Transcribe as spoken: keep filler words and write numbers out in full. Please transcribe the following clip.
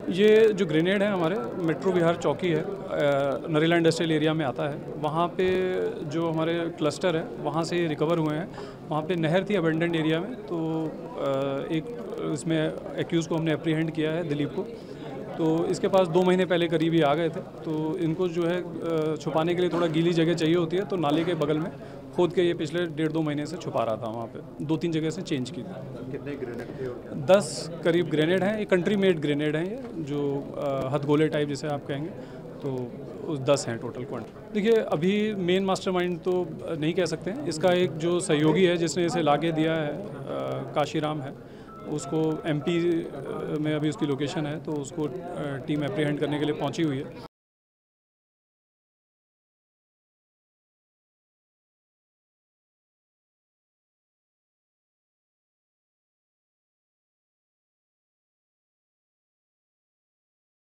ये जो ग्रेनेड है हमारे मेट्रो बिहार चौकी है, नरेला इंडस्ट्रियल एरिया में आता है। वहाँ पे जो हमारे क्लस्टर है वहाँ से रिकवर हुए हैं। वहाँ पे नहर थी अबेंडेंट एरिया में, तो एक इसमें एक्यूज़ को हमने अप्रीहेंड किया है, दिलीप को। तो इसके पास दो महीने पहले करीब ही आ गए थे। तो इनको जो है छुपाने के लिए थोड़ा गीली जगह चाहिए होती है, तो नाले के बगल में खोद के ये पिछले डेढ़ दो महीने से छुपा रहा था। वहाँ पे दो तीन जगह से चेंज की थी। कितने ग्रेनेड थे और क्या? दस करीब ग्रेनेड हैं। ये कंट्री मेड ग्रेनेड हैं, ये जो हथगोले टाइप जिसे आप कहेंगे, तो उस दस हैं टोटल क्वांटिटी। देखिए, अभी मेन मास्टरमाइंड तो नहीं कह सकते हैं। इसका एक जो सहयोगी है जिसने इसे लाके दिया है, काशीराम है, उसको एमपी में अभी उसकी लोकेशन है, तो उसको टीम अप्रीहेंड करने के लिए पहुंची हुई है।